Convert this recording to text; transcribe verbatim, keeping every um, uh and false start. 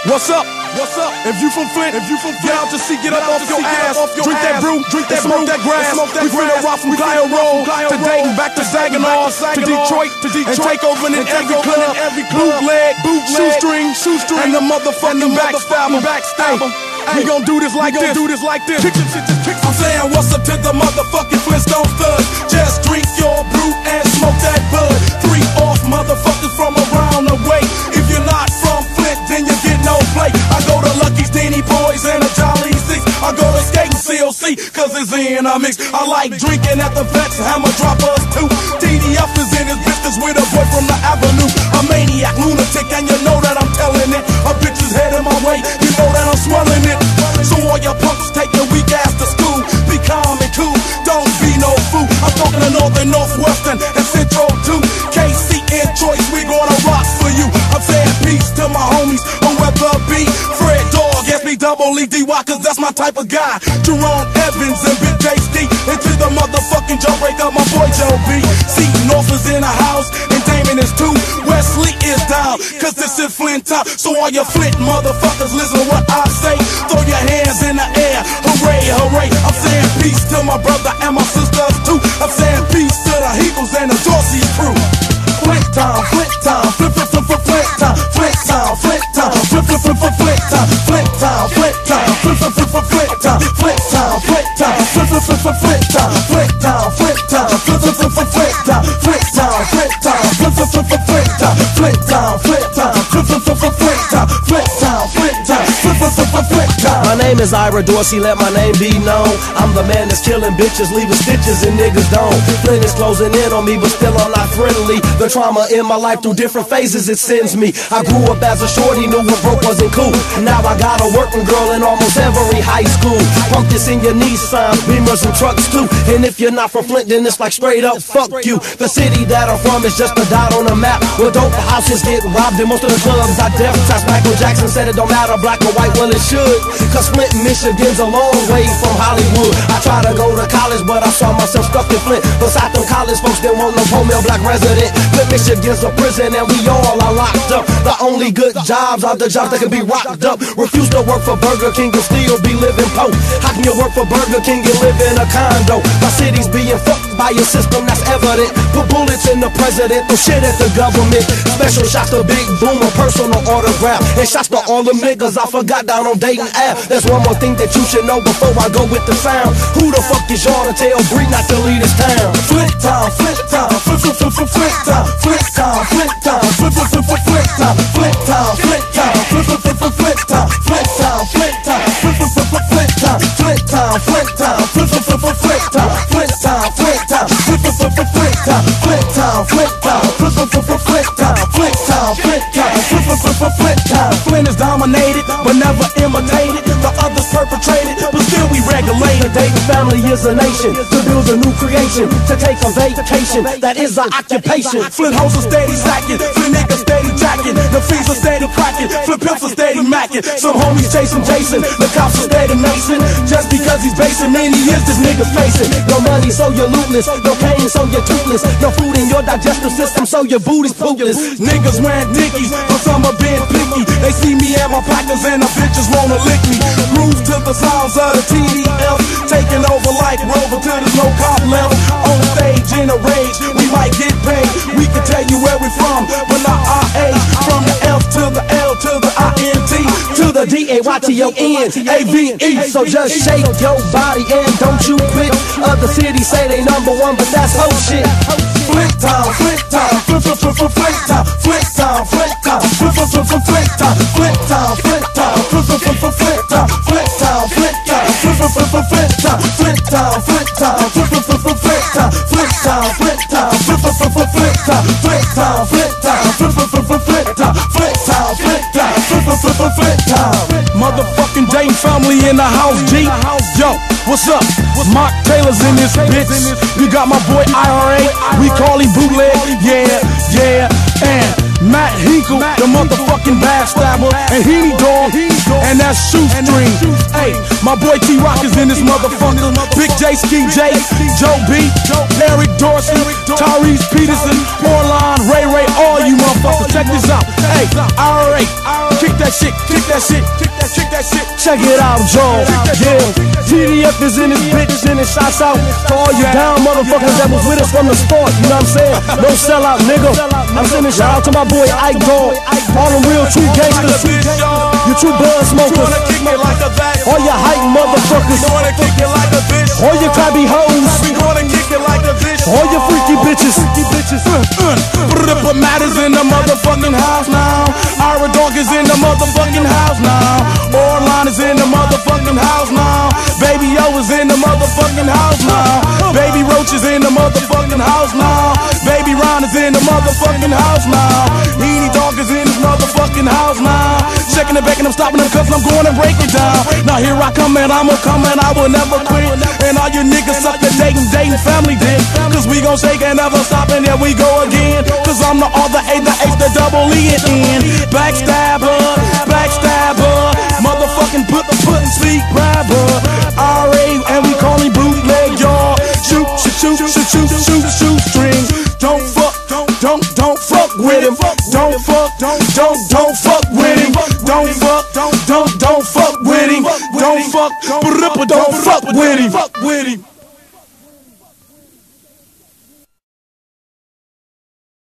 What's up? What's up? If you from Flint, if you from Flint, get out to see, get up off your ass, drink that brew, drink that smoke that grass. We finna rock from Clio Road to Dayton, back to Saginaw, to Detroit, to Detroit, and take over in every club, every bootleg, shoestring, shoestring, and the motherfucking backstabber, backstabber. We gon' do this like this, do this like this. I'm saying what's up to the motherfucking Flintstone thugs. Just drink your brew and smoke that bud. Three off motherfuckers from around the way. If you're not from Flint, then you get no play. I go to Lucky's, Denny Boys, and a Jolly Six. I go to Skating C O C, cause it's in a mix. I like drinking at the vets, hammer droppers too. T D F is in his business with a boy from the avenue. A maniac, lunatic, and you know that I'm telling it. A bitch is heading my way, you know that I'm swelling it. So all your punks take your weak ass to school. Be calm and cool, don't be no fool. I'm talking to Northern, Northwestern, and Central too. K C and Choice, we gonna rock for you. I'm saying peace to my homies, whoever be. Fred Dog, S B double E D Y, cause that's my type of guy. Jerome Evans and Big J D. Into the motherfucking jawbreaker, my boy Joe B. See, North is in the house, and Damon is too. Wesley is down, cause this is Flint top. So all your Flint motherfuckers, listen what I say. Throw your hands in the air, hooray, hooray. I'm saying peace to my brother and my sisters too. I'm saying peace to the Eagles and the Dorsey crew. Flint town, Flint town, flip, flip, flip, flip, Flint town, Flint town, Flint town, flip, flip, flip, flip, Flint town, Flint town, Flint town, flip, flip, flip, flip, Flint town, Flint town, Flint town, flip, flip, flip, flip, Flint town, Flint town, Flint town, flip, flip, flip, flip, Flint town, Flint town, Flint town, flip, flip, flip, flip, Flint town, Flint town, Flint town, flip, flip, flip, flip, Flint town, Flint town, Flint town, flip, flip, flip, flip, Flint town. My name is Ira Dorsey, let my name be known. I'm the man that's killing bitches, leaving stitches and niggas don't. Flint is closing in on me, but still I'm not friendly. The trauma in my life through different phases, it sends me. I grew up as a shorty, knew what broke wasn't cool. Now I got a working girl in almost every high school. Pump this in your Nissan, Beamers and trucks too. And if you're not from Flint, then it's like straight up fuck you. The city that I'm from is just a dot on the map, where dope houses get robbed and most of the clubs I death traps. Michael Jackson said it don't matter black or white, well it should. Cause Flint, Michigan's a long way from Hollywood. I tried to go to college, but I saw myself stuck in Flint. Beside them college folks, they want no poor male black resident. Flint, Michigan's a prison and we all are locked up. The only good jobs are the jobs that can be rocked up. Refuse to work for Burger King and still be living poor. How can you work for Burger King and live in a condo? My city's being fucked by a system that's evident. Put bullets in the president, throw shit at the government. Special shots to Big Boom, a personal autograph. And shots to all them niggas I forgot down on Dayton Ave. There's one more thing that you should know before I go with the sound. Who the fuck is y'all to tell Bree not to leave this town? Flint town, Flint town, flip, flip, flip, flip, Flint town, Flint town, Flint town, flip, flip, flip, flip, Flint town, Flint town, Flint town, flip, flip, flip, flip, Flint town, Flint town, Flint town, flip, flip, flip, flip, Flint town, Flint town, Flint town, flip, flip, flip, flip, Flint town, Flint town, Flint town, flip, flip, flip, flip, Flint town, Flint town, Flint town, flip, flip, flip, flip, Flint town, Flint town, Flint town, flip, flip, flip, flip, Flint town. Flint is dominated, but never imitated. The others perpetrated, but still we regulate. The Dayton family is a nation, to build a new creation, to take a vacation, that is our occupation. Flint hoes are steady sacking, Flint niggas steady jacking, the fees are steady cracking, Flint pimps are steady macking. Some homies chasing Jason, the cops are steady macing. Just because he's basing, many years this nigga facing. No money, so you're lootless, no pain, so you're toothless, no food in your digestive system, so your booty's bootless. Niggas wearing dickies, but some are being picky. They see me and my partners and the bitches wanna lick me. Groove to the sounds of the T D F, taking over like Rover till there's no cop left. On stage in a rage, we might get paid. We can tell you where we from, but not our age. From the F to the L to the I N T to the D A Y T O N A V E. So just shake your body and don't you quit. Other cities say they number one, but that's whole shit. Flint town, Flint town, flip, flip, flip, flip, Flint town, Flint town, Flint town, flip, flip, flip, flip, Flint town, Flint town, Flint town, flip, flip, flip, flip, Flint town, Flint town, Flint town, flip, flip, flip, flip, Flint town, Flint town, Flint town, flip, flip, flip, flip, Flint town, Flint town, Flint town, flip, flip, flip, flip, Flint town, Flint town, Flint town, flip, flip, flip, flip, Flint town, Flint town, Flint town, flip, flip, flip, flip, Flint town. Motherfucking Dayton family in the house, G. Yo, what's up? Mark Taylor's in this bitch. You got my boy I R A, we call him bootleg. Yeah, yeah, and Matt Hinkle, the motherfucking backstabber, and Heaney Dog, and that's Shoestring. Hey, my boy T Rock is in this motherfucker. Big J Ski J, Joe B, Eric Dorsey, Tyrese Peterson, Orlon, Ray Ray, all you motherfuckers. Check this out. Hey, I R A, kick that shit, kick that shit, kick that, kick that shit. Check it out, Joe. Yeah, T D F is in this bitch, and it shots out to all you down motherfuckers that was with us from the start. You know what I'm saying? No sellout, nigga. I'm sending shout out to my boy Ike Dog. All them real true gangsters. You true blood smokers. All your hype motherfuckers. All your crabby hoes. All your freaky bitches. Ripper Matters in the motherfucking house now. Ira Dog is in the motherfucking house now. Orline is in the motherfucking house now. Baby O is in the motherfucking house now. Baby Roach is in the motherfucking house now. Baby Ron is in the motherfucking house now. Edie Dog is in this motherfucking house now. Checking it back and I'm stopping them cause I'm going to break it down. Now here I come and I'ma come and I will never quit. And all you niggas suck the dating, dating family dick. Cause we gon' shake and never stop and here we go again. Cause I'm the R, the A, the H, the double E at N. Backstabber, backstabber. Motherfucking put the put and speak grabber. R A and we call him bootleg, y'all. Shoot, shoot, shoot, shoot, shoot, shoot, shoot strings. Don't fuck, don't, don't, don't fuck with him. Don't fuck, don't, don't, don't fuck with him. Don't fuck, don't, don't, don't fuck with him. Don't fuck, don't fuck with him.